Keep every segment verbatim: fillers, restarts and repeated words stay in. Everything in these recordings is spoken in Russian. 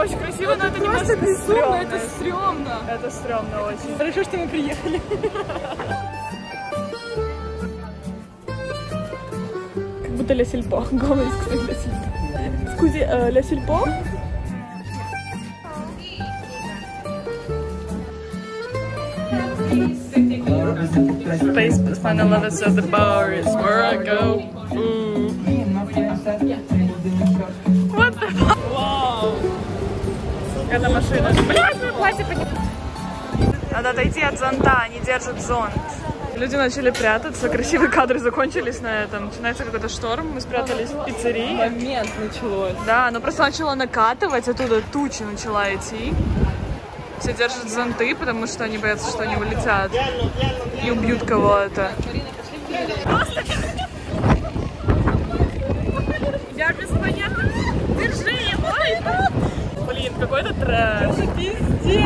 очень красиво, но это немножко безумно, это стрёмно. Это стрёмно очень. Хорошо, что мы приехали. Как будто ля сельпо. Главное сказать ля сельпо. Скузи, ля сельпо? Space final levels of the bar is where I go. Ooh. What the fuck? Wow. Это машина. Блядь, мое платье подняло. Надо отойти от зонта, они держат зонт. Люди начали прятаться, красивые кадры закончились на этом. Начинается какой-то шторм, мы спрятались в пиццерии. Момент началось. Да, но просто начало накатывать, оттуда туча начала идти. Все держат зонты, потому что они боятся, что они улетят и убьют кого-то. Просто... Я без понятных... Держи его! Блин, какой-то трэш. Пиздец.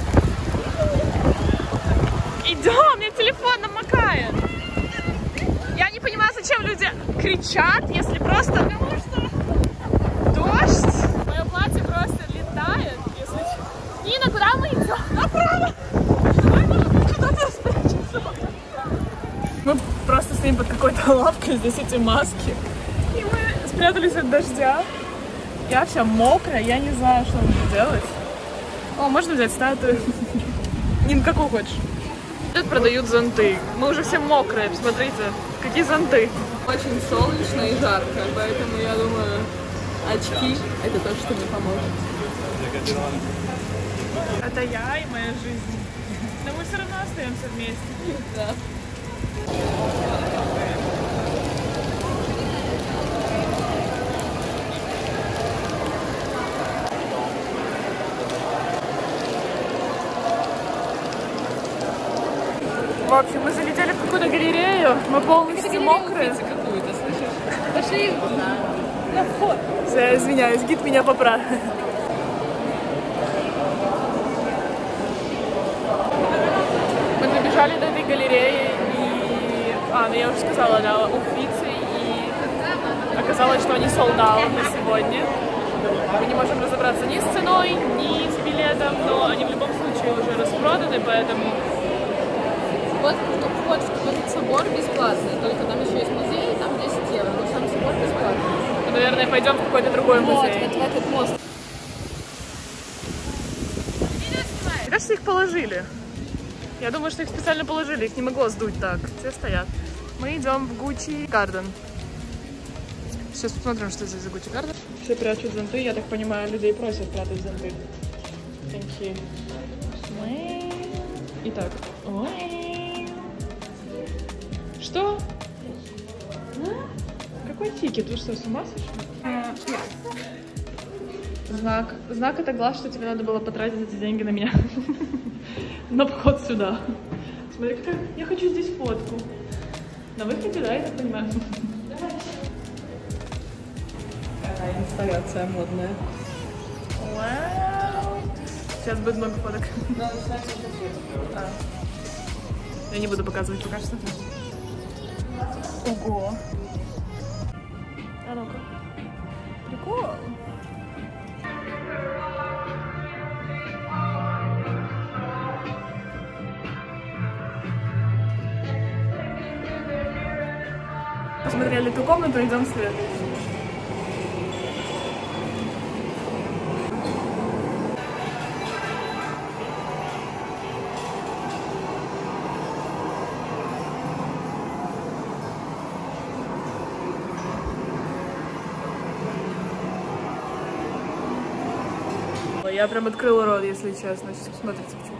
Идем, у меня телефон намокает. Я не понимаю, зачем люди кричат, если просто... Потому что дождь. Мое платье просто летает, если... Нина, куда мы идем? Направо! Куда ты спрячешься? Мы просто стоим под какой-то лавкой, здесь эти маски. И мы спрятались от дождя. Я вся мокрая, я не знаю, что мне делать. О, можно взять статую? Нин, какую хочешь? Тут продают зонты. Мы уже все мокрые, посмотрите, какие зонты. Очень солнечно и жарко, поэтому я думаю, очки — это то, что мне поможет. Это я и моя жизнь. Но мы все равно остаемся вместе. Да. В общем, мы залетели в какую-то галерею, мы полностью мокрые. Какую-то, слышишь? Пошли на, на вход. Я извиняюсь, гид меня поправ. Мы добежали до этой галереи и... А, ну я уже сказала, да, Уффици, и оказалось, что они sold out на сегодня. Мы не можем разобраться ни с ценой, ни с билетом, но они в любом случае уже распроданы, поэтому... Вот вход в этот собор бесплатный, только там еще есть музей, и там десять евро, но сам собор бесплатный. Ну, наверное, пойдем в какой-то другой музей. Вот, вот в этот мост. Мне кажется, их положили. Я думаю, что их специально положили, их не могло сдуть так. Все стоят. Мы идем в Gucci Garden. Сейчас посмотрим, что здесь за Gucci Garden. Все прячут зонты, я так понимаю, людей просят прятать зонты. Thank you. Итак. Что? А? Какой тикет? Вы что, с ума сошли? Знак. Знак — это глаз, что тебе надо было потратить эти деньги на меня. На вход сюда. Смотри, как я хочу здесь фотку. На выходе, да, я так понимаю. Какая инсталляция модная. Вау. Сейчас будет много фоток. А. Я не буду показывать пока что. Ого. А ну-ка. Прикол. Посмотрели ту комнату, идем в следующую. Я прям открыла рот, если честно. Сейчас посмотрите, почему.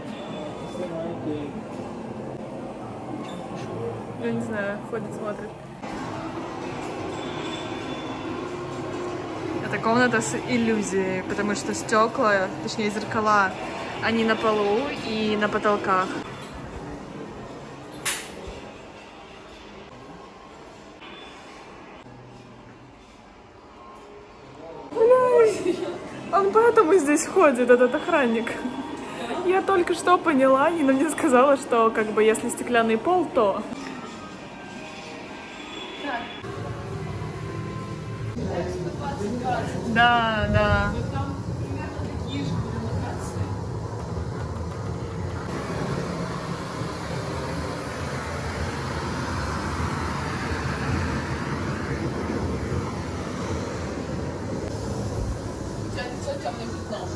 Я не знаю, ходит, смотрит. Это комната с иллюзией, потому что стекла, точнее зеркала, они на полу и на потолках. Он поэтому здесь ходит, этот охранник. Я только что поняла, Нина мне сказала, что как бы если стеклянный пол, то... Да, да. темным пятном.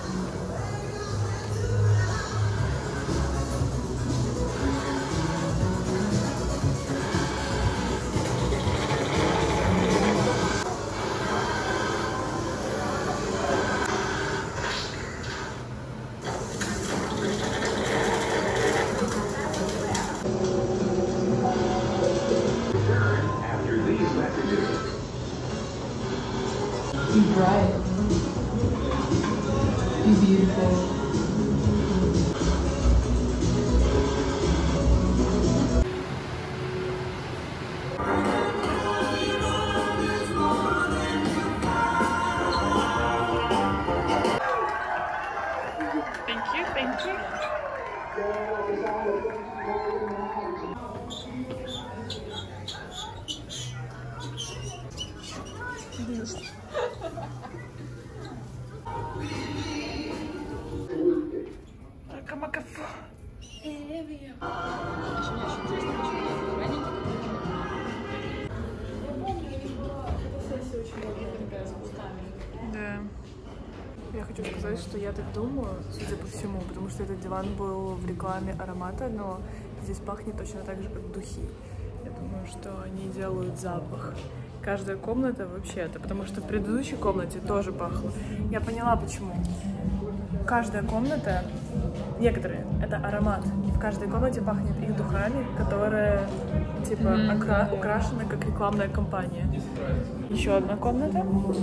Be bright. Be beautiful. Thank you, thank you. Макафо. Да. Я хочу сказать, что я так думаю, судя по всему, потому что этот диван был в рекламе аромата, но здесь пахнет точно так же, как духи. Я думаю, что они делают запах. Каждая комната вообще-то, потому что в предыдущей комнате тоже пахло. Я поняла, почему. Каждая комната, некоторые, это аромат. В каждой комнате пахнет их духами, которые типа mm-hmm. окра- украшены как рекламная кампания. Еще одна комната.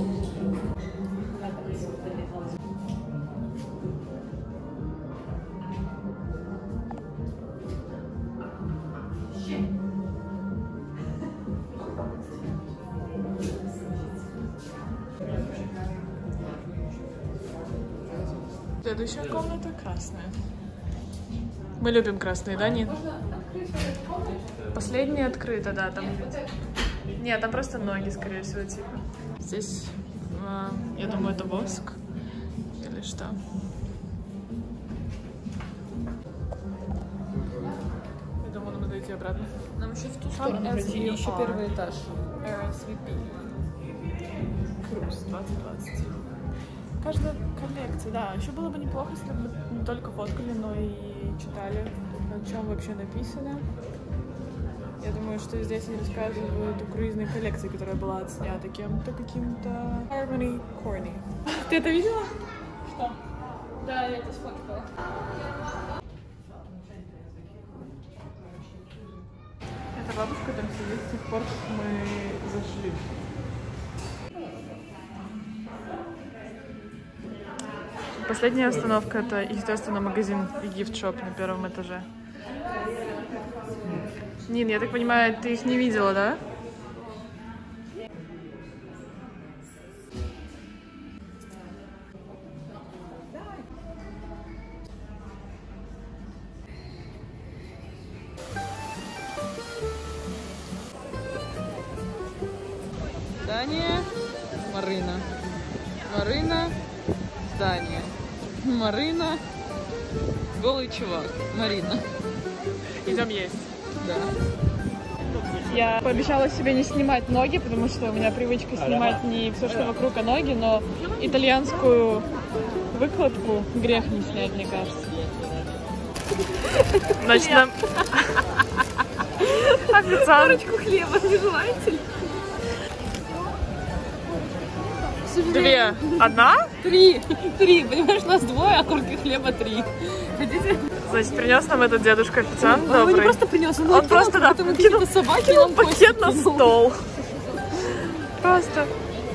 Следующая комната красная. Мы любим красные, да, Нин? Последняя открыта, да, там. Нет, там просто ноги, скорее всего, типа. Здесь, э, я думаю, это воск или что. Я думаю, нам надо идти обратно. Нам еще в ту сторону пройти, еще первый этаж. эр эс ви пи. Круз двадцать двадцать. Каждая коллекция, да. Еще было бы неплохо, если бы мы не только фоткали, но и читали, о чем вообще написано. Я думаю, что здесь они рассказывают о круизной коллекции, которая была отснята кем-то, каким-то Harmony Corny. Ты это видела? Что? Да, я это сфоткала. Эта бабушка там сидит с тех пор, как мы зашли. Последняя остановка — это, естественно, магазин и гифт-шоп на первом этаже. Нин, я так понимаю, ты их не видела, да? Здание. Марина. Марина. Здание. Марина. Голый чувак. Марина. Идем есть. Да. Я пообещала себе не снимать ноги, потому что у меня привычка снимать не все, что вокруг, а ноги, но итальянскую выкладку грех не снять, мне кажется. Значит, нам... Официант. Парочку хлеба не желаете ли? Две. Одна? Три. Три. Понимаешь, у нас двое, а курки хлеба три. Хотите? Значит, принес нам этот дедушка-официант Он добрый. его не просто принес, он, Он просто, да, кинул кинул, какие-то собаки, кинул он пакет на стол. Просто.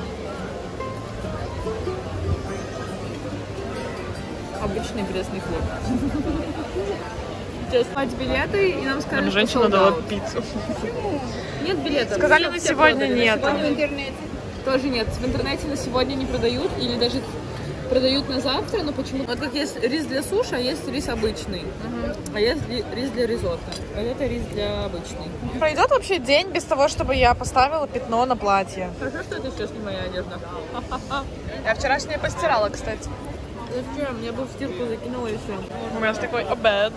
Обычный пресный хлеб. Сейчас покупать билеты, и нам сказали, Нам что женщина sold дала out. пиццу. Нет билетов. Сказали, Все- на все сегодня продали. нет. Сегодня в интернете тоже нет. В интернете на сегодня не продают, или даже продают на завтра, но почему? Вот как есть рис для суши, а есть рис обычный. Uh-huh. А есть ли- рис для ризотто. Вот это рис для обычный. Пройдет вообще день без того, чтобы я поставила пятно на платье. Хорошо, что это сейчас не моя одежда. Я вчерашнее постирала, кстати. Зачем? Я бы в стирку закинула и все. У меня такой обед.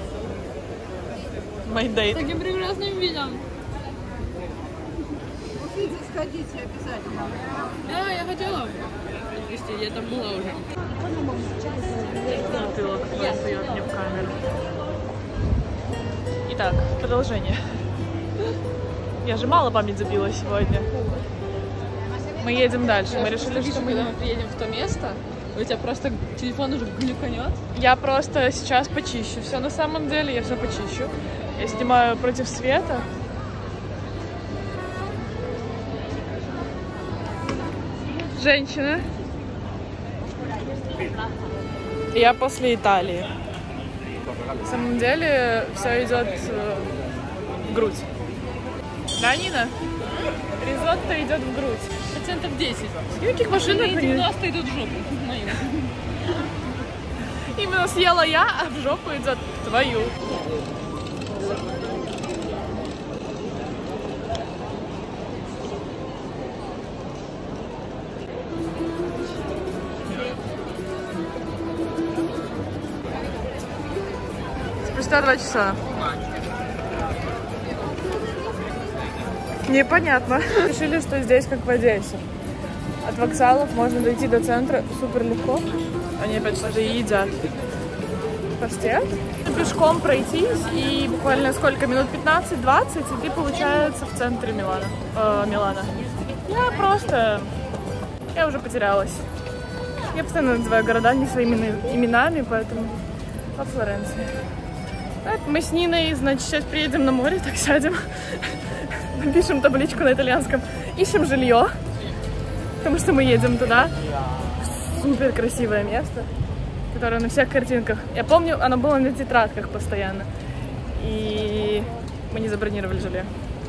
My date. Таким прекрасным видом. Сходите обязательно. Да, я хотела. провести, я там была уже. Затылок сует мне в камеру. Итак, продолжение. Я же мало память забила сегодня. Мы едем дальше. Мы решили, что мы... Когда мы приедем в то место, у тебя просто телефон уже глюканет. Я просто сейчас почищу. Все на самом деле, я все почищу. Я снимаю против света. Женщина. Я после Италии. На самом деле все идет э, в грудь. Да, Нина? Ризотто идет в грудь. Процентов десять. В каких машинах? девяносто идут в жопу. Мою. Именно съела я, а в жопу идет твою. Спустя два часа. Непонятно. Решили, что здесь как в Одессе. От вокзалов можно дойти до центра супер легко. Они опять что-то едят. Паштет. Пешком пройтись и буквально сколько минут, пятнадцать-двадцать, и ты, получается, в центре Милана. Э, Милана. Я просто... Я уже потерялась. Я постоянно называю города не своими именами, поэтому во Флоренции. Так, мы с Ниной, значит, сейчас приедем на море, так сядем. Напишем табличку на итальянском. Ищем жилье. Потому что мы едем туда. Супер красивое место, которое на всех картинках. Я помню, оно было на тетрадках постоянно. И мы не забронировали жилье.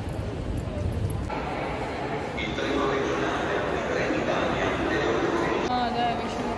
А, да,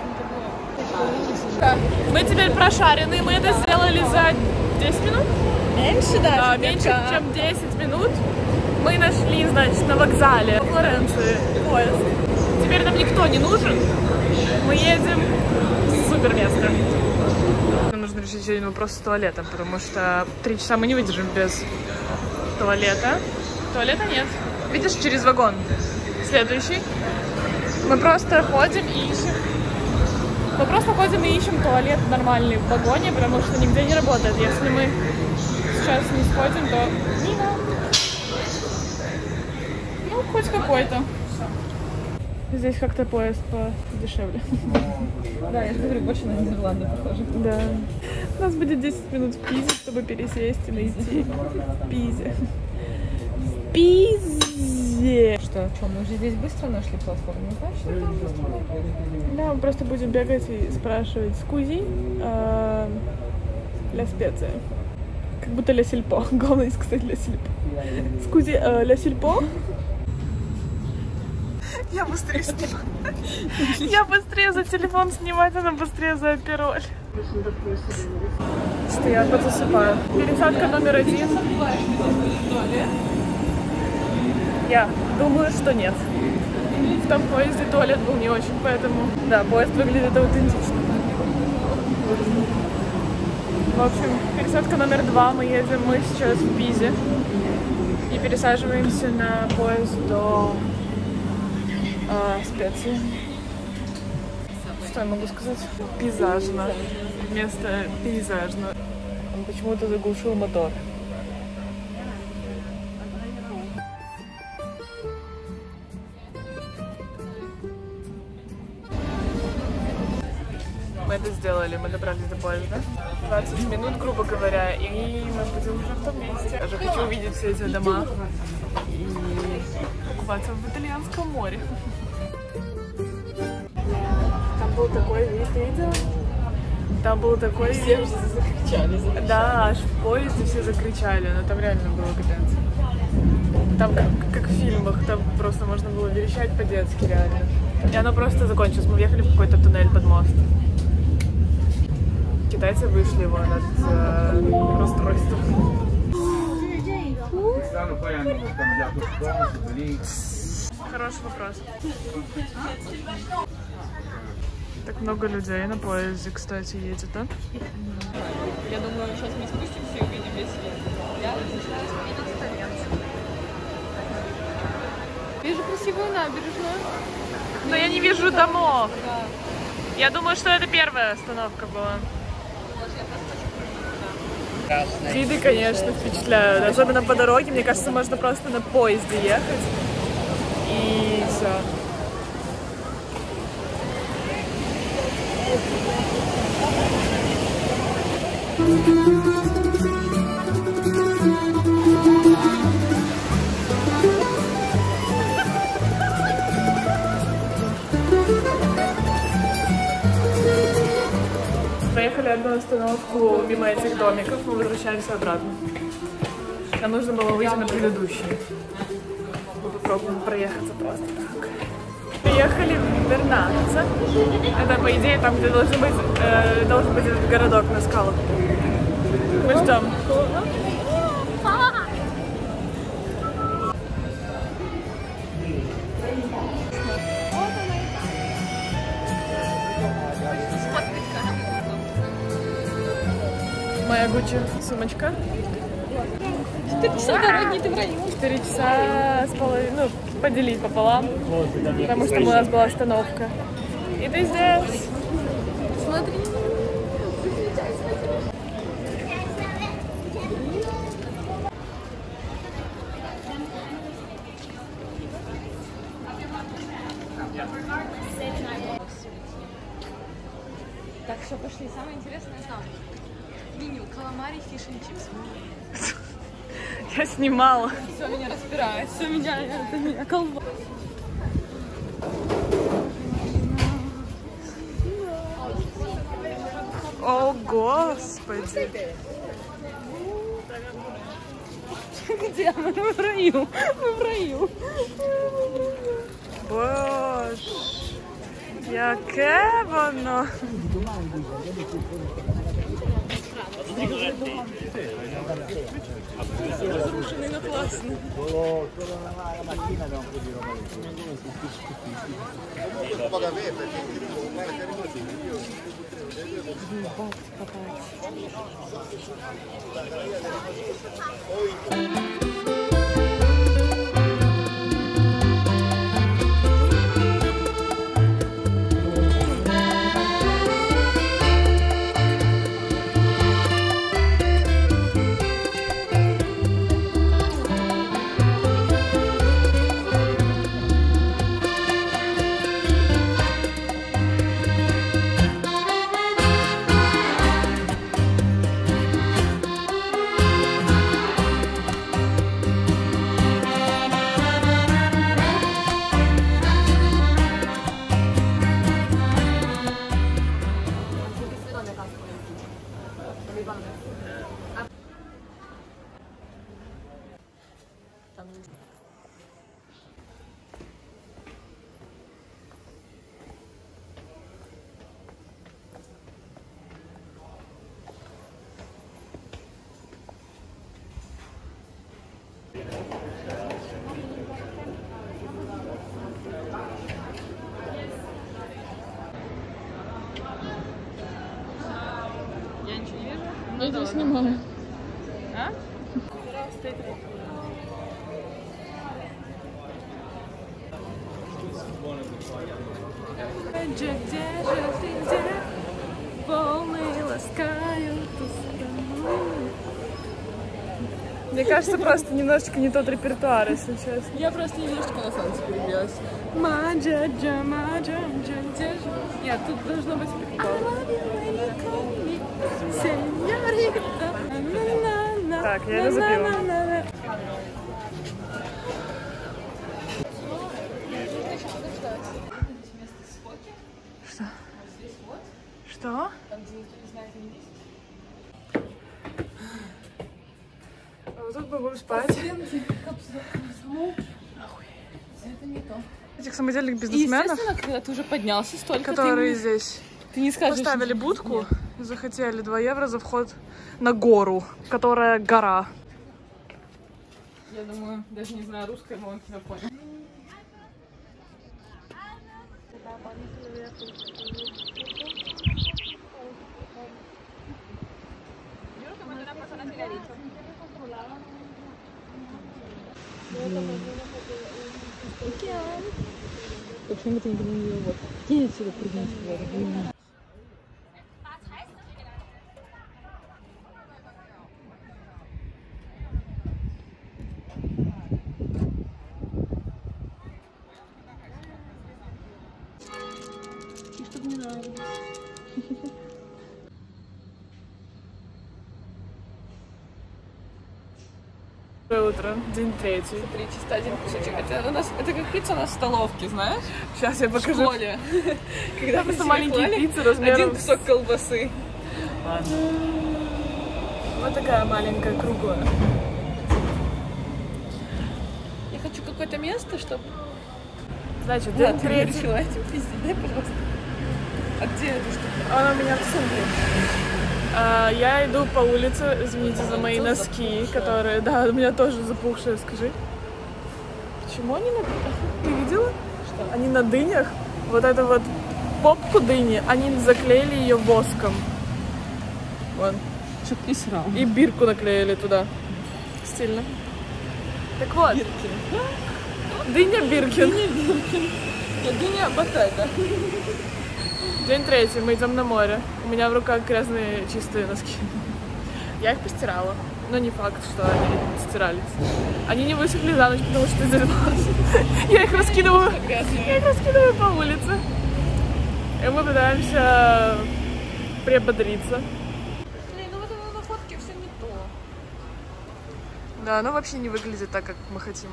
еще не Мы теперь прошарены. Мы это сделали за десять минут. меньше даже. Да, меньше, чем десять минут. Мы нашли, значит, на вокзале в Флоренции поезд. Теперь нам никто не нужен. Мы едем в супер место. Нам нужно решить один вопрос с туалетом, потому что три часа мы не выдержим без туалета. Туалета нет. Видишь, через вагон. Следующий. Мы просто ходим и ищем. Мы просто ходим и ищем туалет нормальный в вагоне, потому что нигде не работает. Если мы сейчас не сходим, то... Нина. Ну, хоть какой-то. Здесь как-то поезд подешевле. Да, я говорю, больше на Нидерланды похоже. Да. У нас будет десять минут в Пизе, чтобы пересесть и найти в Пизе. В Пизе! Что, что, мы уже здесь быстро нашли платформу? Ну, значит, там быстро найдем. Да, мы просто будем бегать и спрашивать скузи э, ля специя. Как будто ля сельпо. Главное сказать ля сельпо. Скузи э, ля сельпо. Я быстрее снимаю. Я быстрее за телефон снимать, она быстрее за апероль. Что я подзасыпаю. Пересадка номер один. Я думаю, что нет. В том поезде туалет был не очень, поэтому... Да, поезд выглядит аутентично. В общем, пересадка номер два. Мы едем, мы сейчас в Пизе. И пересаживаемся на поезд до... А, специи. Что я могу сказать? Пейзажно. Вместо пейзажно. Он почему-то заглушил мотор. Мы это сделали, мы добрались до поезда. двадцать минут, грубо говоря, и мы будем уже в том месте. Я же хочу увидеть все эти дома и купаться в итальянском море. Там был такой вид, ты видела? Там был такой Все вид. уже закричали, закричали. Да, аж в поезде все закричали, но там реально было капец. Там как, как в фильмах, там просто можно было верещать по-детски реально. И оно просто закончилось. Мы въехали в какой-то туннель под мост. Китайцы вышли его над э, расстройством. Хороший вопрос. Так много людей на поезде, кстати, едет, да? Я думаю, сейчас мы спустимся и увидим весь свет. Вижу красивую набережную. но я не вижу домов. Я думаю, что это первая остановка была. Виды, конечно, впечатляют. Особенно по дороге. Мне кажется, можно просто на поезде ехать. И все. Проехали одну остановку мимо этих домиков, мы возвращаемся обратно. Нам нужно было выйти на предыдущий. Мы попробуем проехаться просто так. Приехали в Бернадце. Это, по идее, там, где должен быть, э, должен быть этот городок на скалах. Мы ждем. Моя Гуччи сумочка. Четыре часа дороги, ты в раю. Четыре часа с половиной, ну, поделить пополам, потому что у нас была остановка. И ты здесь. Смотри. Так, все, пошли. Самое интересное там. Меню. Каламари, фиш и чипсы. Я снимала. Все меня распирает, все меня, это меня колбасит. О, Господи. Где мы? Мы в раю. Мы в раю. Боже. Яке воно. Разрушенный, но классно. Я ничего не вижу? Я тебя снимаю. А? Где же ты, где? Волны ласкают страну. Мне кажется, просто немножечко не тот репертуар, если честно. Я просто немножко на солнце перебилась. Маджа-джа, маджа-джа, где же? Нет, тут должно быть прикол. Так, я это запела. Что? Что? А вот тут мы будем спать. Это не то. Этих самодельных И, бизнесменов, естественно, когда ты уже поднялся столько, которые ты, здесь ты не скажешь... поставили будку и захотели два евро за вход на гору, которая гора. Я думаю, даже не знаю русское, но он тебя понял. Почему это никогда не делал? Вот. Кинь отсюда, прыгни в воду. И чтобы не нравилось. Доброе утро, день третий. Смотри, чисто один кусочек. Это, у нас, это как пицца у нас в столовке, знаешь? Сейчас я В покажу. школе. Когда Просто маленькие пиццы размером... один кусок колбасы. Ладно. Вот такая маленькая, круглая. Я хочу какое-то место, чтобы... Значит, день Да, третий. ты начала этим пиздить, дай, пожалуйста. А где эта штука? Она у меня в сумке. А, я иду по улице, извините за мои носки, которые... Да, у меня тоже запухшие, скажи. Почему они на... Ты видела? Что? Они на дынях. Вот эту вот попку дыни, они заклеили ее воском. Вон. Чё ты срал? И бирку наклеили туда. Стильно. Так вот. Биркин. Дыня Биркин. Дыня Биркин. Дыня Ботега. День третий, мы идем на море. У меня в руках грязные чистые носки. Я их постирала. Но не факт, что они стирались. Они не высохли за ночь, потому что изорвалась. Я их раскидываю. Я их раскидываю по улице. И мы пытаемся приободриться. Блин, ну вот это на фотке все не то. Да, оно вообще не выглядит так, как мы хотим.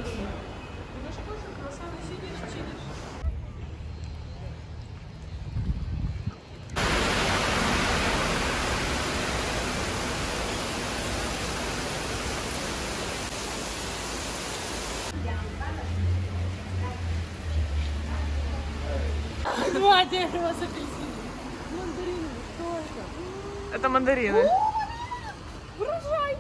Два дерева с апельсином. Мандарины, что это? Это мандарины. Урожай!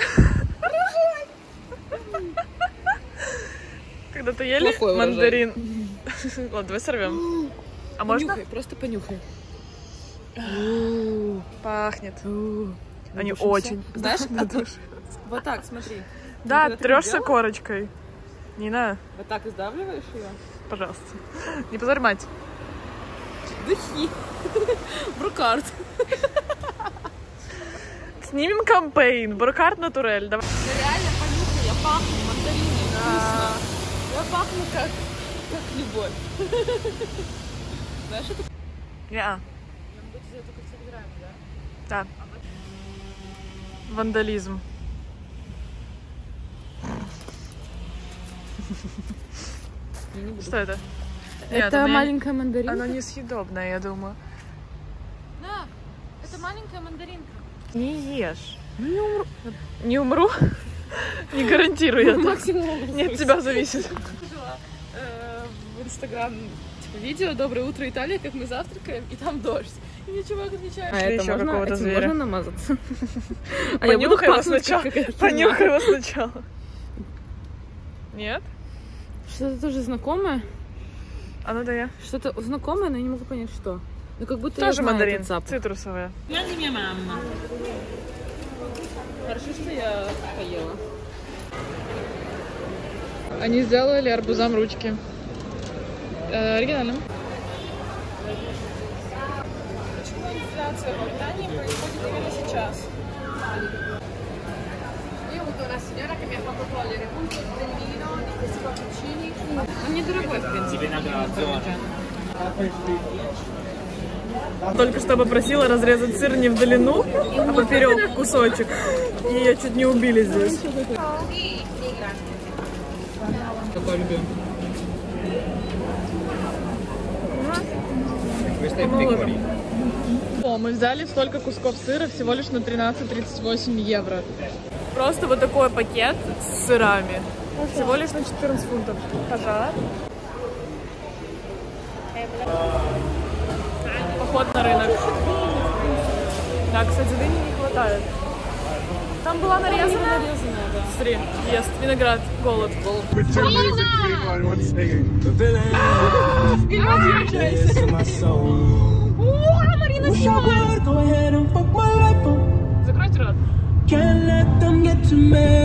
Когда-то ели Плохой мандарин? Ладно, давай сорвем. А можно? Понюхай, просто понюхай. Пахнет. Они Надушимся. очень. Знаешь, Надушимся. вот так, смотри. Да, когда ты трешься делала? корочкой. Нина, Вот так издавливаешь ее. пожалуйста. Не позорь мать. Духи. Брукард. Снимем кампейн. Брукард натурель. Давай. Реально понюхай, я пахну мандариной. Вкусно. Я пахну как, как любовь. Знаешь, это... Неа. Нам будет за это как телеграмме, да? Да. Вандализм. Что это? Нет, Это у меня- маленькая мандаринка. Оно несъедобное, я думаю. Да, это маленькая мандаринка. Не ешь. Не умру. Не умру? Не гарантирую я так. Максимум. Не от тебя зависит. Э, в Инстаграм типа видео «Доброе утро, Италия», как мы завтракаем, и там дождь. И мне чувак отвечает, А это можно- какого-то этим зверя? можно намазаться? А я буду Понюхай его пахнуть, сначала. как какая-то Понюхай его сначала. Нет? Что-то тоже знакомое. А ну да я. Что-то знакомое, но я не могу понять, что. Ну как будто я Тоже знаю мандарин. этот запах. Цитрусовая. Я не мама. Хорошо, что я поела. Они сделали арбузам ручки. Э, оригинально. Почему инфляция в Британии происходит именно сейчас? Он недорогой, в принципе. Только что попросила разрезать сыр не в длину, а поперек кусочек. И ее чуть не убили здесь. Такой любим. О, мы взяли столько кусков сыра всего лишь на тринадцать тридцать восемь евро. Просто вот такой пакет с сырами. Всего лишь на четырнадцать фунтов. Пожар. Поход на рынок. Да, кстати, дыни не хватает. Там была нарезана. Смотри, ест виноград, голод. Закройте рот.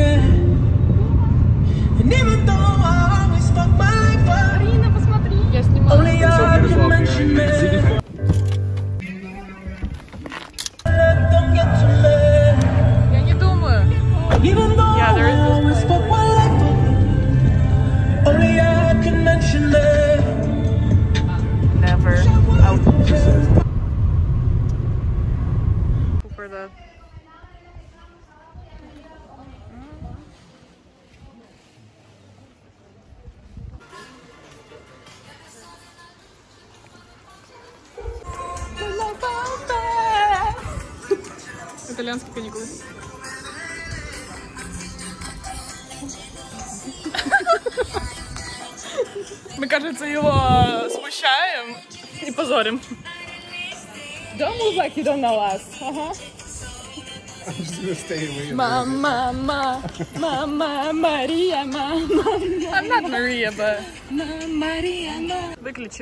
Марина, посмотри. Я снимаю. It's so beautiful up here. You can see the Я не думаю. Yeah, there is this place. Never. Out. For the итальянские каникулы. Мы, кажется, его смущаем и позорим. Don't move like you don't know us. Uh-huh. I'm just gonna stay away. Mama, mama, mama, Maria, mama. I'm not Maria, but... Mama, Maria, mama. Выключи.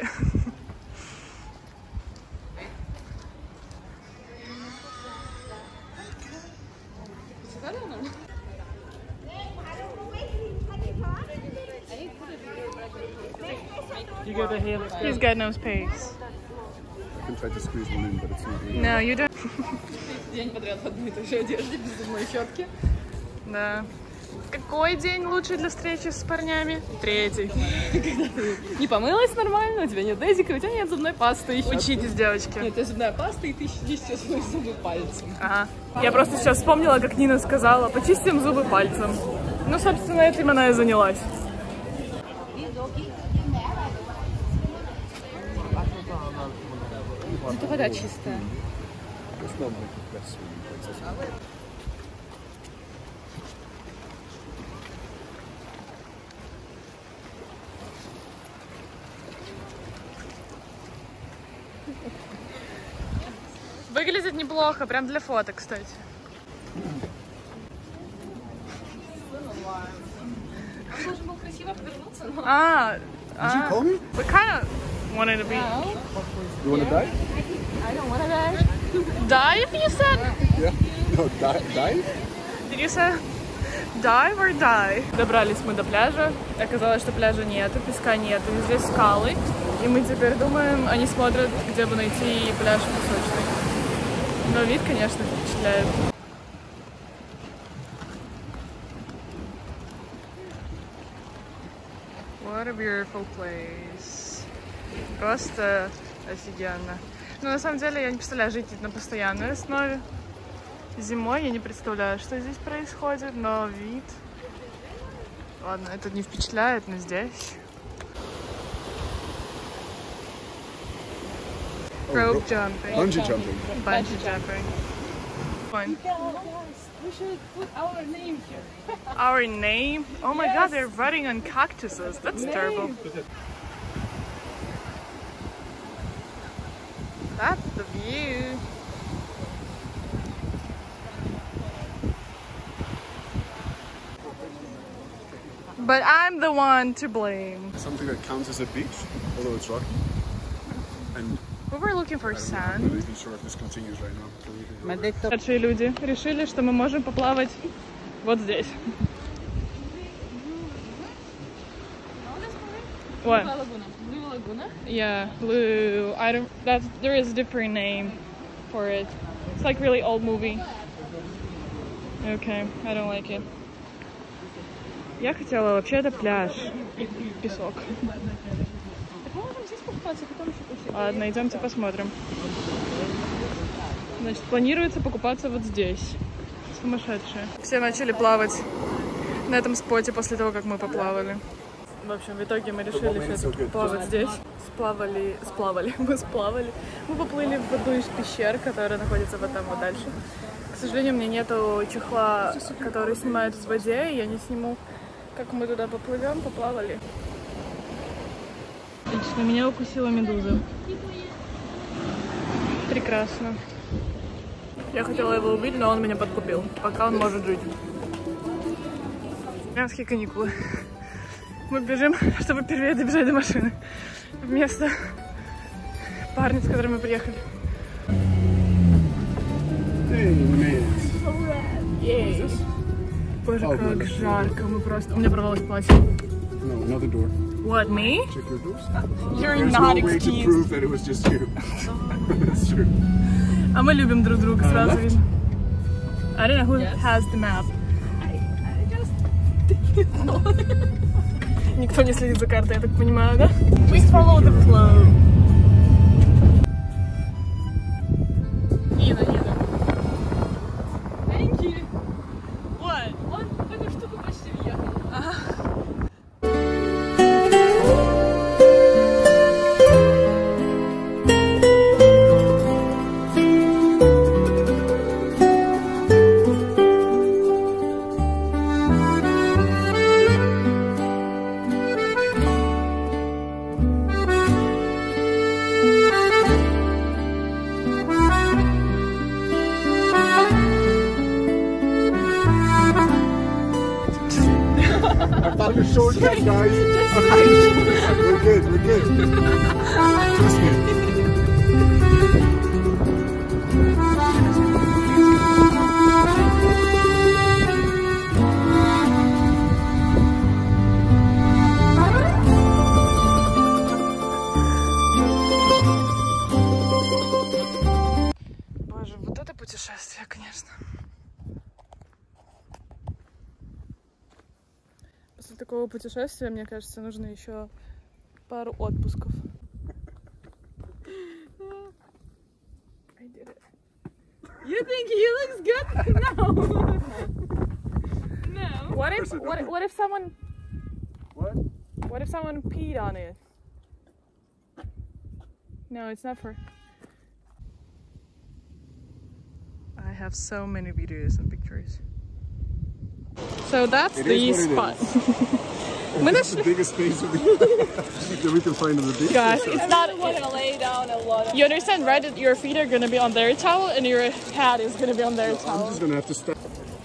You got the hair. He's got no space. I can try to squeeze one in, but it's not really. No, you don't. День подряд в одной и той же одежде, без зубной щетки. Да. Какой день лучше для встречи с парнями? Третий. Когда ты не помылась нормально, у тебя нет дезика, у тебя нет зубной пасты. Учитесь, девочки. Нет, у тебя зубная паста, и ты чистишь свои зубы пальцем. Ага. Я просто сейчас вспомнила, как Нина сказала, почистим зубы пальцем. Ну, собственно, этим она и занялась. Зато вода чистая. It's not like the best swimming place. Выглядит неплохо, прям для фото, кстати. Он должен был красиво повернуться, но... А, Did you call me? we kind of wanted to be. You wanna die? I don't wanna die. Dive, you said? Yeah. No, die. Die? Did you say dive or die? Добрались мы до пляжа. Оказалось, что пляжа нету, песка нету. И здесь скалы. И мы теперь думаем, они смотрят, где бы найти пляж песочный. Но вид, конечно, впечатляет. What a beautiful place. Просто офигенно. Но на самом деле я не представляю жить на постоянной основе. Зимой я не представляю, что здесь происходит, но вид... Ладно, это не впечатляет, но здесь... Rope jumping. Bungee jumping. Bungee jumping. Fine. We should put our name here. Our name? Oh my god, they're writing on cactuses. That's terrible. That's the view. But I'm the one to blame. Something that counts as a beach, although it's rocky. And We were looking for I'm not sand. even sure if this continues right now. So we can go back. Старшие люди решили, что мы можем поплавать вот здесь. What? Blue Laguna. Yeah, blue. I don't. That's there is a different name for it. It's like really old movie. Okay, I don't like it. Я хотела вообще-то пляж и песок. Так мы можем здесь покупаться, потом еще посидеть. Ладно, идемте посмотрим. Значит, планируется покупаться вот здесь. Сумасшедшие. Все начали плавать на этом споте после того, как мы поплавали. В общем, в итоге мы решили все-таки плавать здесь. Сплавали, сплавали, мы сплавали. Мы поплыли в одну из пещер, которая находится вот там вот дальше. К сожалению, у меня нету чехла, который снимает в воде, и я не сниму, как мы туда поплывем, поплавали. Отлично, меня укусила медуза. Прекрасно. Я хотела его убить, но он меня подкупил. Пока он может жить. Итальянские каникулы. Мы бежим, чтобы первее добежать до машины. Вместо парня, с которым мы приехали. Hey, we made it. Боже, Oh, как good. жарко. Мы просто... У меня порвалось платье. No, another door. What, me? Check your boobs. You're There's not no way to excused. prove that it was just you. That's true. А мы любим друг друга, сразу left? видно. I don't know who Yes. has the map. Никто не следит за картой, я так понимаю, да? We follow the flow. Нина, Нина. Thank you. What? Он в эту штуку почти въехал. I found a shortcut, guys. We're good, we're good. Trust me. Боже, вот это путешествие, конечно. После такого путешествия, мне кажется, нужно еще пару отпусков. I did it. You think he looks good? No. No. What if what, if- what if someone What? what if someone peed on it? No, it's not for. I have so many videos and pictures. So that's It the is what spot. it Мы This is the нашли. biggest space we that we can find on the beach. Guys, it's not. gonna lay down a lot. You understand, right? That your feet are gonna be on their towel and your head is gonna be on their I'm towel. just gonna have to step.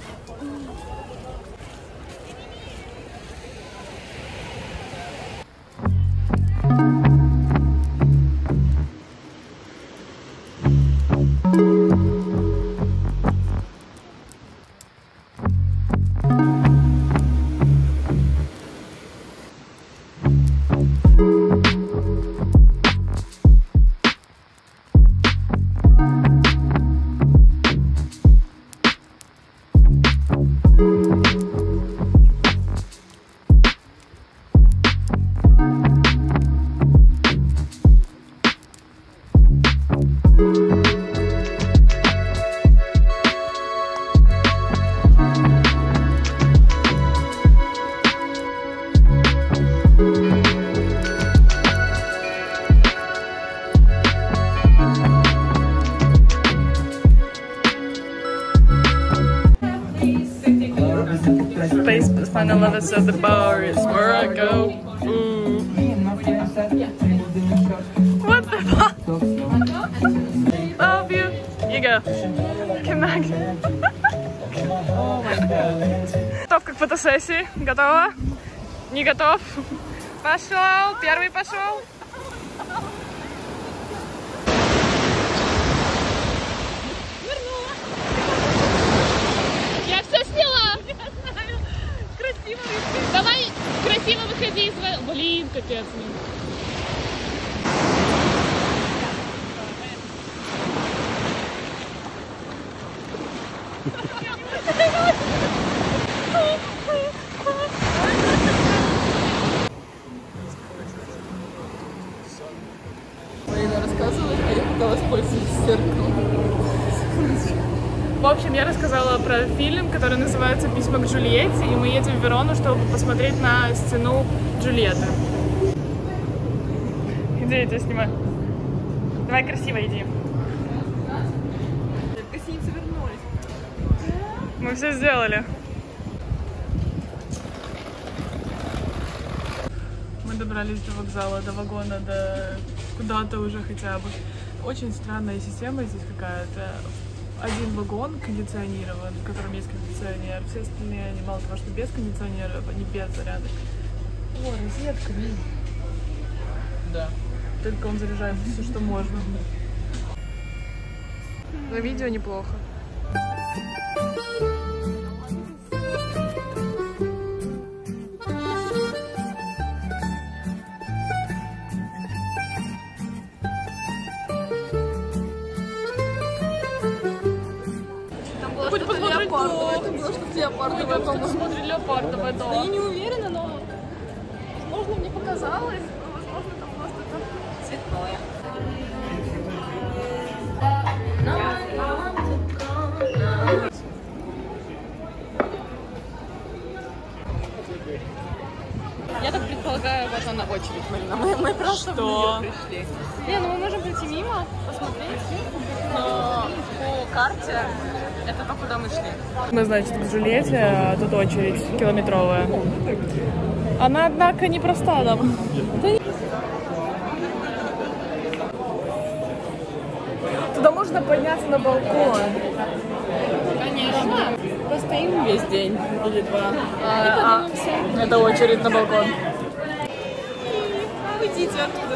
Space final levels of the bar is where I go. Ooh. What the fuck? Love you. You go. Come back. Готов как фотосессии? Готова? Не готов? Пошел. Первый пошел. Я все сняла. Красиво. Давай красиво выходи из воды. Блин, капец. Марина рассказывает, а я пока воспользуюсь зеркалом. В общем, я рассказала про фильм, который называется «Письма к Джульетте», и мы едем в Верону, чтобы посмотреть на стену Джульетты. Иди, я тебя снимаю. Давай красиво иди. Гостиница вернулась. Мы все сделали. Мы добрались до вокзала, до вагона, до куда-то уже хотя бы. Очень странная система здесь какая-то. Один вагон кондиционирован, в котором есть кондиционер. Все остальные, они мало того, что без кондиционера, они без зарядок. О, розетка, блин. Да. Только он заряжает все, что можно. На видео неплохо. леопардовое. Это было что-то леопардовое, по-моему. Смотри, леопардовое, да. Я не уверена, но... Возможно, мне показалось, но возможно, это просто там Цветное. Я так предполагаю, вот она очередь, Марина. Мы, мы просто Что? в нее пришли. Не, ну мы можем пройти мимо, посмотреть. Но по карте это то, куда мы шли. Мы, значит, в Джульетте, а тут очередь километровая. Она, однако, не проста нам. Туда можно подняться на балкон. Конечно. Постоим весь день или два. А, а, это очередь на балкон. Уйдите оттуда.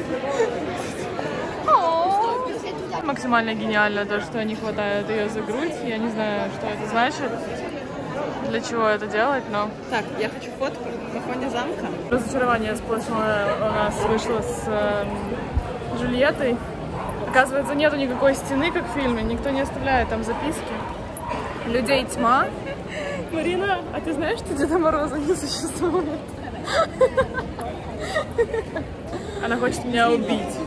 Максимально гениально то, что не хватает ее за грудь. Я не знаю, что это значит, для чего это делать, но... Так, я хочу фотку на фоне замка. Разочарование сплошное у нас вышло с э, Джульеттой. Оказывается, нету никакой стены, как в фильме, никто не оставляет там записки. Людей тьма. Марина, а ты знаешь, что Деда Мороза не существует? Она хочет меня убить.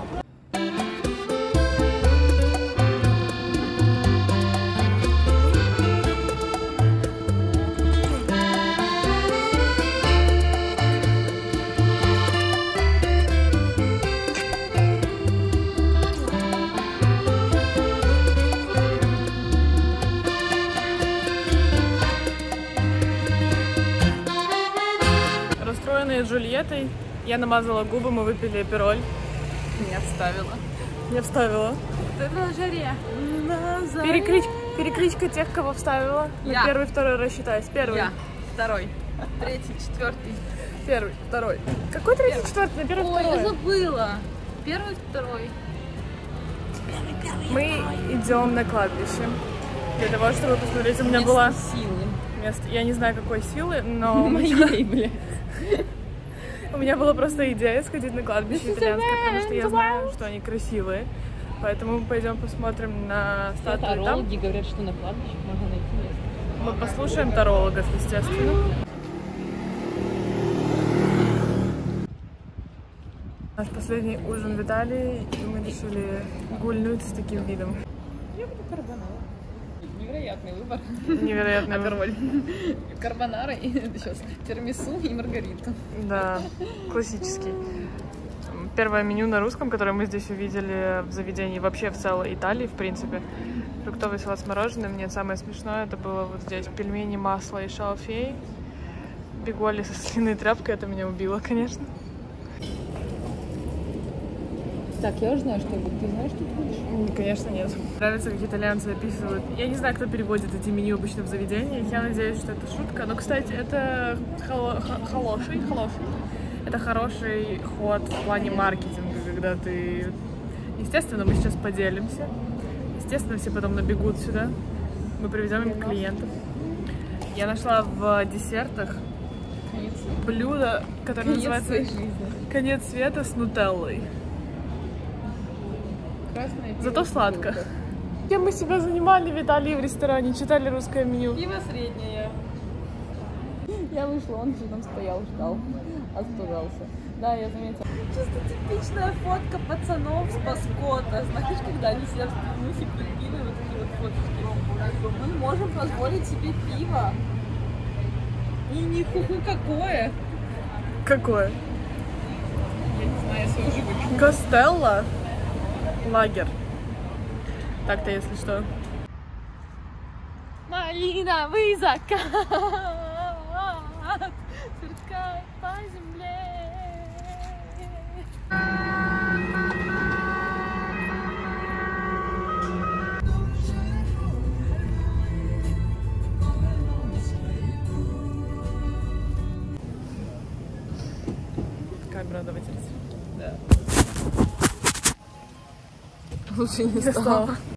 Расстроенные Джульеттой, я намазала губы, мы выпили апероль. Не вставила. Я вставила. Это на жаре. Переклич... Перекличка тех, кого вставила. Я. Первый, второй рассчитайся. Первый. Я. Второй. Третий, четвертый. Первый, второй. Какой третий, четвертый? На первый, Ой, я второй. забыла. Первый, второй. Мы идем на кладбище. Для того, чтобы посмотреть, у меня Место была силы. место. Я не знаю, какой силы, но у меня... Моей, бля. у меня была просто идея сходить на кладбище итальянское, потому что я знаю, что они красивые. Поэтому мы пойдем посмотрим на статуи там. Тарологи говорят, что на кладбище можно найти место. Мы послушаем тарологов, естественно. Наш последний ужин в Италии, и мы решили гульнуть с таким видом. Я буду карбонара. Невероятный выбор. Невероятный Апероль. Карбонара и сейчас тирамису и маргариту. Да, классический. Первое меню на русском, которое мы здесь увидели в заведении, вообще в целой Италии, в принципе. Фруктовый салат с мороженым. Нет, самое смешное, это было вот здесь пельмени, масло и шалфей. Бигуали со слиной тряпкой, это меня убило, конечно. Так, я уже знаю, что я буду. Ты знаешь, что ты будешь? Конечно, нет. Нравится, как итальянцы описывают. Я не знаю, кто переводит эти меню обычно в заведениях. Я надеюсь, что это шутка. Но, кстати, это холо- х- хороший, хороший. Это хороший ход в плане маркетинга, когда ты... Естественно, мы сейчас поделимся. Естественно, все потом набегут сюда. Мы приведем им клиентов. Я нашла в десертах блюдо, которое Конец называется своей жизни. «Конец света» с нутеллой. Красное пиво. Зато сладко. Чем мы себя занимали в Италии в ресторане, читали русское меню. Пиво среднее. Я вышла, он же там стоял, ждал, остужался. Да, я заметила. Чисто типичная фотка пацанов с Паскота. Знаешь, когда они сидят в пивнухе, прикинули вот такие вот фоточки. Мы можем позволить себе пиво. И не хуху какое. Какое? Я не знаю, если уже выпью. Костелло. Лагер. Так-то, если что. Малиновый закат сверкает по земле. Камера, давайте. Да. Лучше не стало.